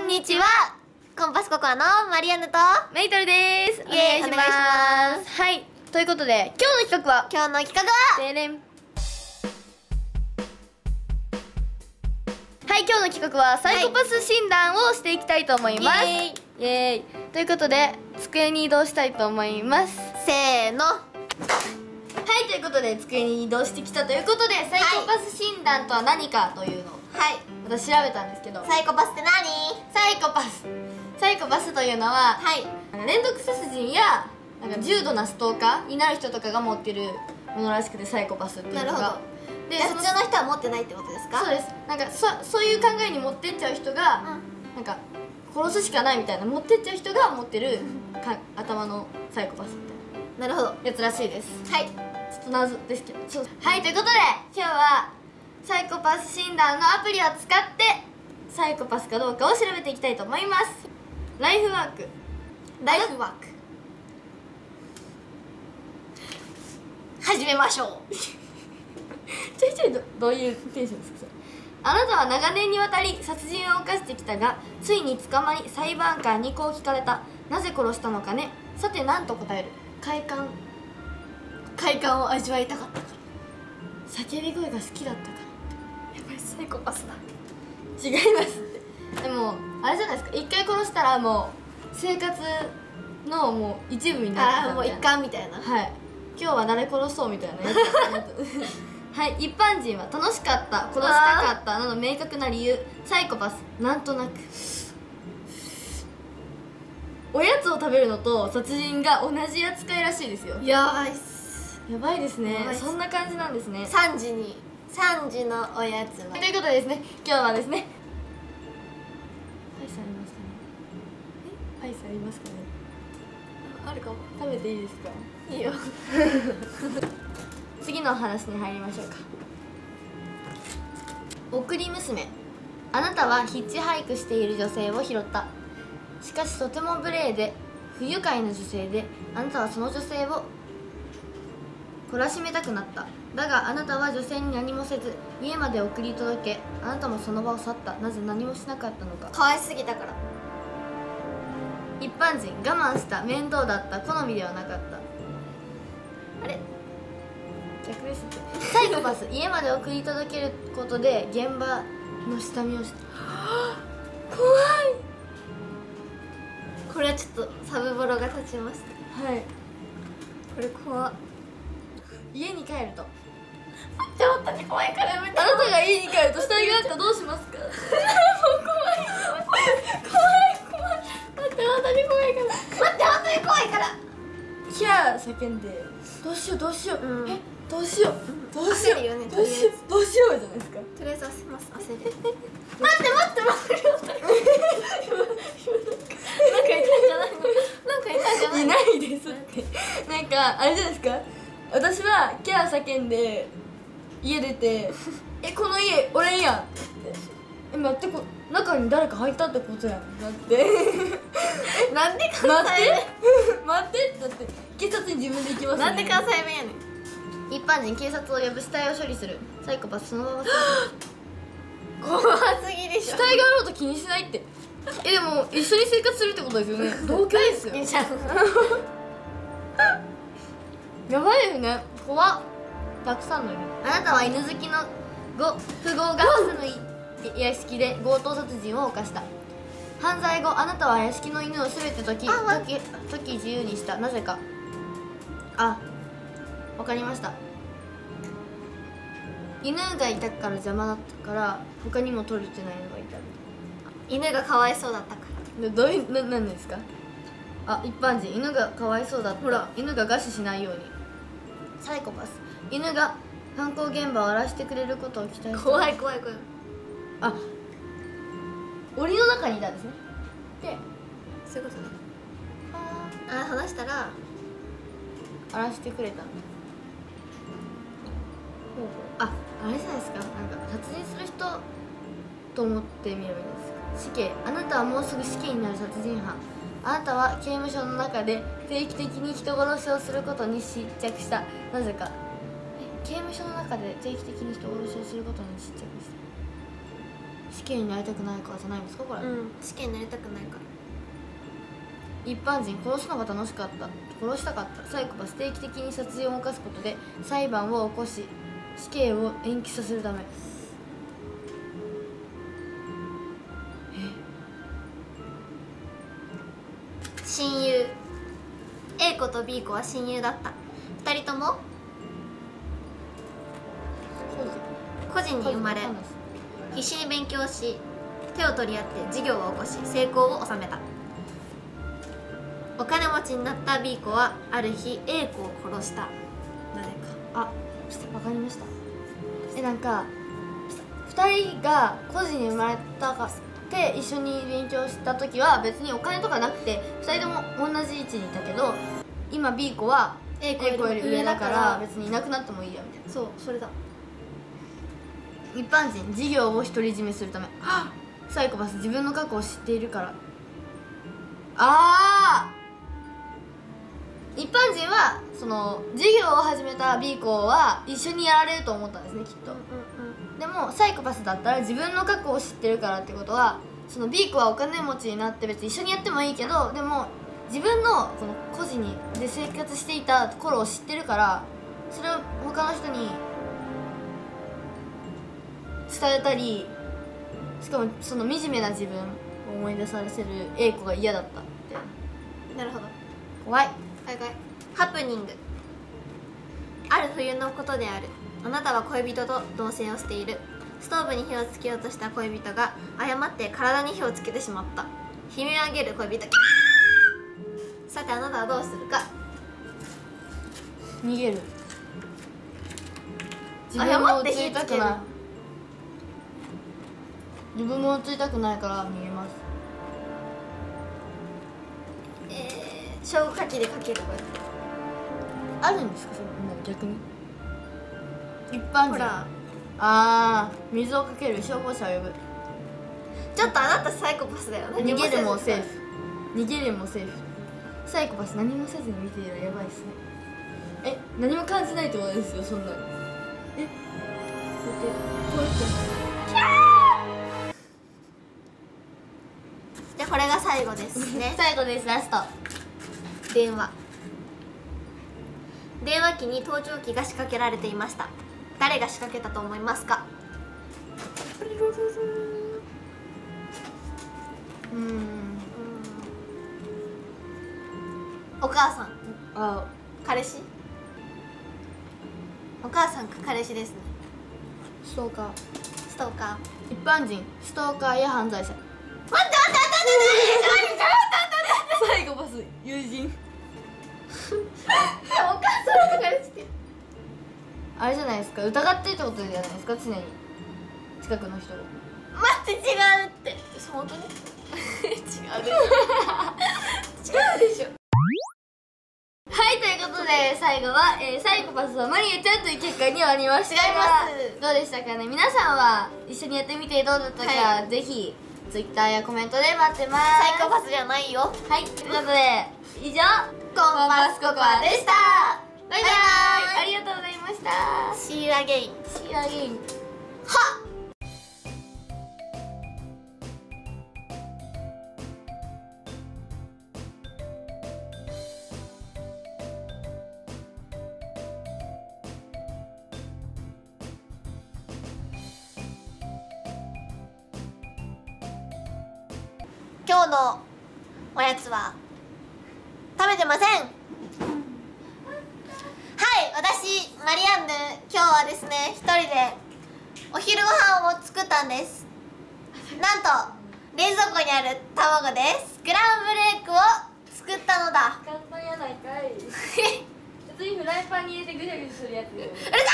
んにちは。コンパスココアのマリアンヌとメイトルです。おイエーイ願いします。はい。ということで、今日の企画は、 今日の企画はでれん。はい、今日の企画は、サイコパス診断をしていきたいと思います。 イエーイイエーイ。ということで、机に移動したいと思います。 せーの。 はい、ということで、机に移動してきたということで、サイコパス診断とは何かというのを、 はい。 私調べたんですけど、 サイコパスって何？ サイコパスというのは、 はい。 連続殺人やなんか重度なストーカーになる人とかが持ってるものらしくて、サイコパスっていうのが。 なるほど。 で、 普通の人は持ってないってことですか？ そうです。なんかそういう考えに持ってっちゃう人が、なんか殺すしかないみたいな持ってっちゃう人が持ってる頭のサイコパスみたいなるほど。 なやつらしいです。 はい。 ちょっと謎ですけど、はい、ということで今日はサイコパス診断のアプリを使ってサイコパスかどうかを調べていきたいと思います。ライフワーク。 始めましょう。 ちょいちょいどういうテンションですか？あなたは長年にわたり殺人を犯してきたが、ついに捕まり裁判官にこう聞かれた。なぜ殺したのかね。さて何と答える？快感を味わいたかったか叫び声が好きだったか。 ら。やっぱりサイコパスだ。 違いますって。でもあれじゃないですか、一回殺したらもう生活のもう一部になってたみたいな。 もう一貫みたいな。 はい、今日は誰殺そうみたいなやつはい、一般人は楽しかった、殺したかったなど明確な理由。サイコパス、なんとなく。おやつを食べるのと殺人が同じ扱いらしいですよ。 やばいっす。 やばいですね。 やばいっす。 そんな感じなんですね。 3時のおやつはということでですね、今日はですね、パイスありますかね。パイスありますかね。 あるかも。 食べていいですか？ いいよ。 次の話に入りましょうか。送り娘。あなたはヒッチハイクしている女性を拾った。しかしとても無礼で不愉快な女性で、あなたはその女性を懲らしめたくなった。だがあなたは女性に何もせず家まで送り届け、あなたもその場を去った。なぜ何もしなかったのか。 可愛すぎたから。 一般人、我慢した、面倒だった、好みではなかった。 あれ逆ですって。サイコパス、家まで送り届けることで現場の下見をして怖い。 これはちょっとサブボロが立ちました。 はい、 これ怖っ。 家に帰ると、 待って怖いからやめて。 あなたが家に帰ると死体があったらどうしますか？もう怖い。 待って本当に怖いから。 キャー叫んで、どうしよう、 うん、 どうしよう、 焦るよね。 どうしようじゃないですか。 とりあえず焦る。待っていないですって。なんかあれじゃないですか、私はキャー叫んで家出てこの家俺やんって言って、待って、中に誰か入ったってことやんだってなんで関西弁待ってだって警察に自分で行きますよね。 なんで関西弁やねん。 一般人、警察を呼ぶ、死体を処理する。サイコパス、そのまま怖すぎでしょ。 死体があろうと気にしないって。でも一緒に生活するってことですよね。同居ですよ。 いいじゃん。 やばいよね。怖っ。たくさんの犬。あなたは犬好きの富豪が住む屋敷で強盗殺人を犯した。犯罪後、あなたは屋敷の犬を全て時自由にした。なぜか。わかりました。犬がいたから邪魔だったから、他にも取れてないのがいた。 犬がかわいそうだったから。 どういうなんですか？一般人、犬がかわいそうだった。 ほら、 犬が餓死しないように。サイコパス、犬が犯行現場を荒らしてくれることを期待した。 怖い。 檻の中にいたんですね。で、 そういうことね。話したら荒らしてくれたんだ。あれじゃないですか、なんか殺人する人と思ってみればいいですか。死刑。あなたはもうすぐ死刑になる殺人犯。あなたは刑務所の中で定期的に人殺しをすることに執着した。なぜか。刑務所の中で定期的に人殺しをすることに執着した。 死刑になりたくないからじゃないんですかこれ、 試験になりたくないから。 一般人殺すのが楽しかった、殺したかった、サイコパス定期的に殺人を犯すことで裁判を起こし死刑を延期させるため。 親友 A 子と B 子は親友だった。2人とも個人に生まれ、必死に勉強し手を取り合って事業を起こし成功を収めた。お金持ちになった B 子はある日 A 子を殺した。なぜか。 あ、わかりました。なんか2人が個人に生まれたかって一緒に勉強した時は別にお金とかなくて2人とも同じ位置にいたけど、今 B 子は A 子より上だから別にいなくなってもいいやみたいな。 そう、それだ。 一般人事業を独り占めするため。サイコパス自分の過去を知っているから。一般人はその事業を始めた B 子は一緒にやられると思ったんですねきっと。でもサイコパスだったら自分の過去を知ってるからってことは、その B 子はお金持ちになって別に一緒にやってもいいけど、でも自分のこの個人で生活していた頃を知ってるから、それを他の人に伝えたり、しかもその惨めな自分を思い出させる A 子が嫌だったって。 なるほど。 怖い。 ハプニング。ある冬のことである。あなたは恋人と同棲をしている。ストーブに火をつけようとした恋人が誤って体に火をつけてしまった。悲鳴を上げる恋人。さてあなたはどうするか。 逃げる。 誤って火つける。 自分も映りたくないから逃げます。 消火器でかける。 あるんですかそれ、もう逆に一般人。 ほら、 水をかける、消防車を呼ぶ。 ちょっとあなたサイコパスだよね。 逃げるもセーフ。逃げるもセーフ。サイコパス何もせずに見ているらやばいっすね。何も感じないってことですよそんな。こうやってキャー。でこれが最後ですね。 最後です。ラスト。 電話機に盗聴器が仕掛けられていました。誰が仕掛けたと思いますか。お母さん。彼氏。お母さんか彼氏ですね。 ストーカー。 ストーカー。 一般人、ストーカーや犯罪者。 待ってサイコパス、友人。 お母さんと彼氏って。 あれじゃないですか、疑ってるってことじゃないですか、常に近くの人を。 待って、違うって。本当に違うでしょ。違うでしょ。 はい、ということで最後は、サイコパスはマリエちゃんという結果に終わりました。 違います。 どうでしたかね。皆さんは一緒にやってみてどうだったか、ぜひ Twitter やコメントで待ってます。 サイコパスじゃないよ。 はい、ということで以上コンパスココアでした。 バイバイ。ありがとうございました。 See you again. See you again. はっ。今日のおやつは食べてません。はい、私マリアンヌ、今日はですね一人でお昼ご飯を作ったんです。なんと冷蔵庫にある卵でスクランブルエッグを作ったのだ。 簡単やないかい。普通にフライパンに入れてぐしゃぐしゃするやつ。 うるさ